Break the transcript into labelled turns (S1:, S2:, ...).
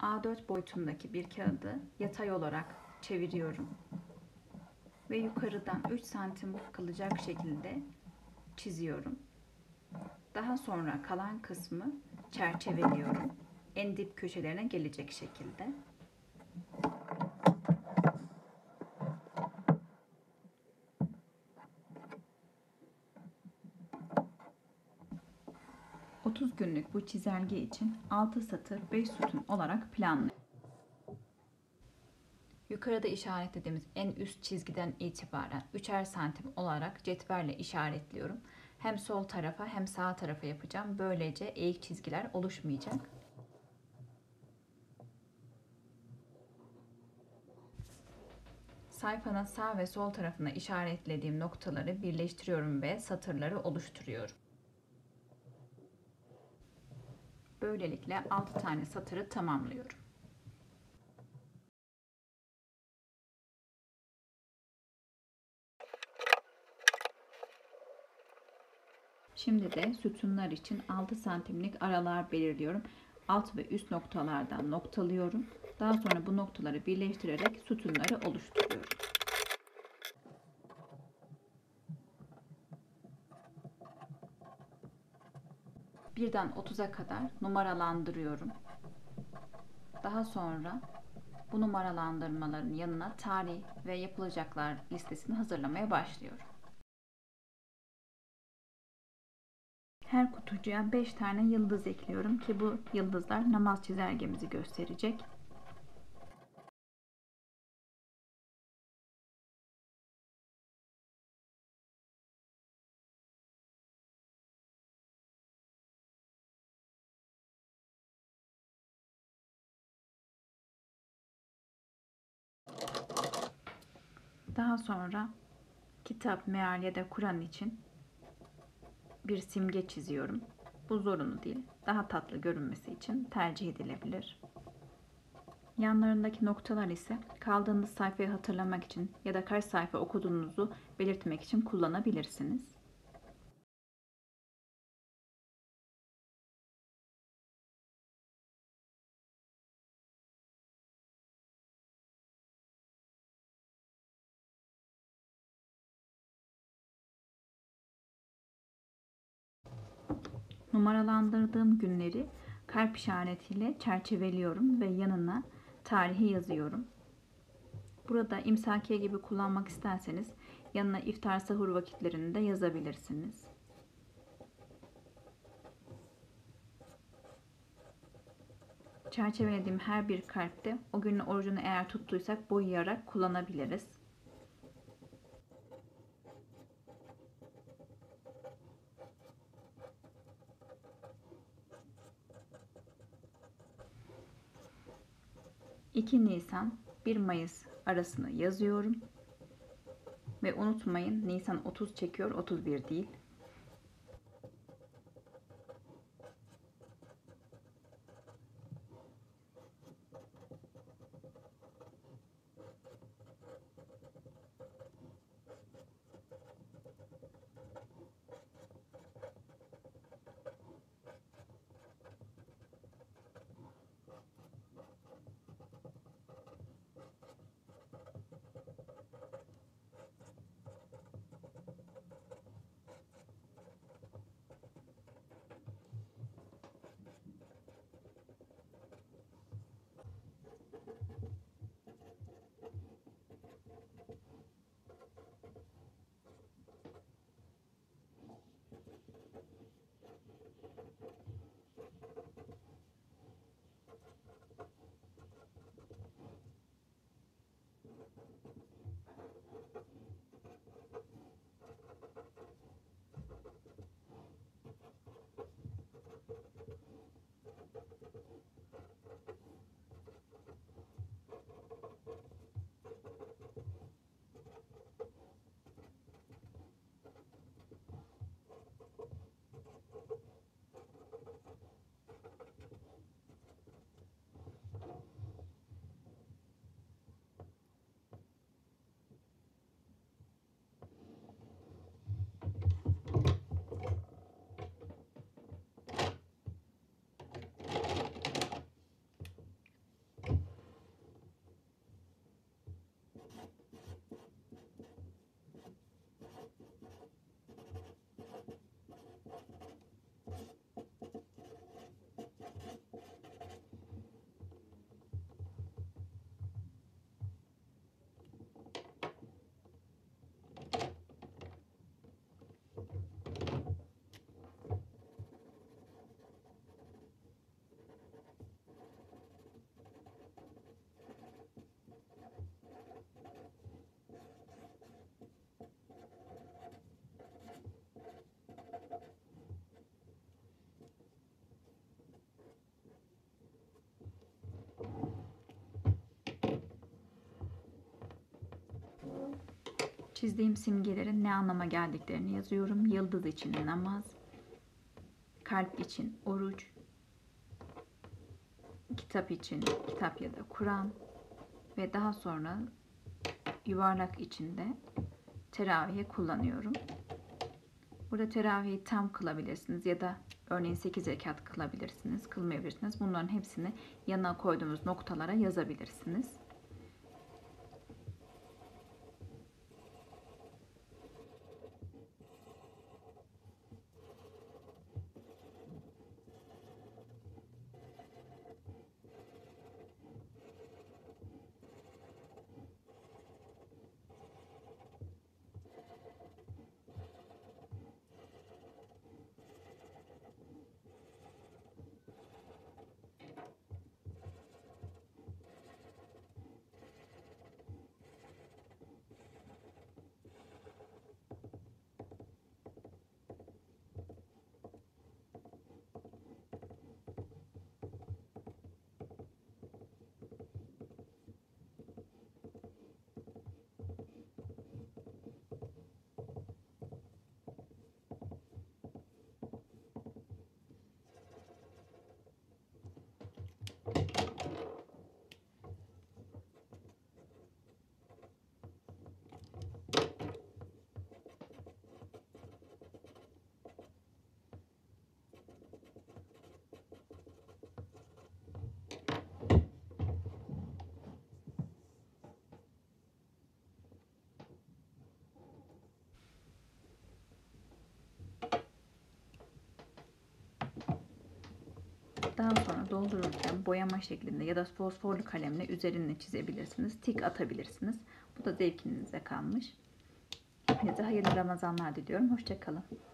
S1: A4 boyutundaki bir kağıdı yatay olarak çeviriyorum ve yukarıdan 3 santim kalacak şekilde çiziyorum. Daha sonra kalan kısmı çerçeveliyorum. En dip köşelerine gelecek şekilde. ...30 günlük bu çizelge için 6 satır 5 sütun olarak planlıyorum. Yukarıda işaretlediğimiz en üst çizgiden itibaren 3'er santim olarak cetvelle işaretliyorum. Hem sol tarafa hem sağ tarafa yapacağım. Böylece eğik çizgiler oluşmayacak. Sayfanın sağ ve sol tarafına işaretlediğim noktaları birleştiriyorum ve satırları oluşturuyorum. Böylelikle 6 tane satırı tamamlıyorum. Şimdi de sütunlar için 6 santimlik aralar belirliyorum. Alt ve üst noktalardan noktalıyorum. Daha sonra bu noktaları birleştirerek sütunları oluşturuyorum. Birden 30'a kadar numaralandırıyorum. Daha sonra bu numaralandırmaların yanına tarih ve yapılacaklar listesini hazırlamaya başlıyorum. Her kutucuğa 5 tane yıldız ekliyorum ki bu yıldızlar namaz çizelgemizi gösterecek. Daha sonra kitap, meal ya da Kur'an için bir simge çiziyorum. Bu zorunlu değil. Daha tatlı görünmesi için tercih edilebilir. Yanlarındaki noktalar ise kaldığınız sayfayı hatırlamak için ya da kaç sayfa okuduğunuzu belirtmek için kullanabilirsiniz. Numaralandırdığım günleri kalp işaretiyle çerçeveliyorum ve yanına tarihi yazıyorum. Burada imsakiye gibi kullanmak isterseniz yanına iftar sahur vakitlerini de yazabilirsiniz. Çerçevelediğim her bir kalpte o günün orucunu eğer tuttuysak boyayarak kullanabiliriz. ...2 Nisan 1 Mayıs arasını yazıyorum. Ve unutmayın, Nisan 30 çekiyor, 31 değil. Çizdiğim simgelerin ne anlama geldiklerini yazıyorum. Yıldız için namaz, kalp için oruç, kitap için kitap ya da Kur'an ve daha sonra yuvarlak içinde teravihe kullanıyorum. Burada teravihi tam kılabilirsiniz ya da örneğin 8 rekat kılabilirsiniz, kılmayabilirsiniz. Bunların hepsini yanına koyduğumuz noktalara yazabilirsiniz. Daha sonra doldururken boyama şeklinde ya da fosforlu kalemle üzerine çizebilirsiniz. Tik atabilirsiniz. Bu da zevkinize kalmış. Hepinize hayırlı Ramazanlar diliyorum. Hoşça kalın.